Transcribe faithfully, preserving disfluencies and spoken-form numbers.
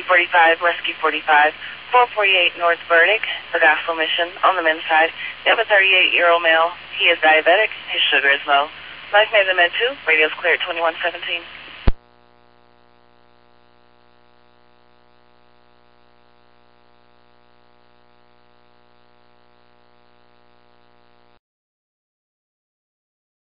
forty-five, Rescue forty-five, four forty-eight North Burdick, the gospel mission on the men's side. We have a thirty-eight-year-old male. He is diabetic. His sugar is low. Life made the med two. Radio's clear at twenty-one seventeen.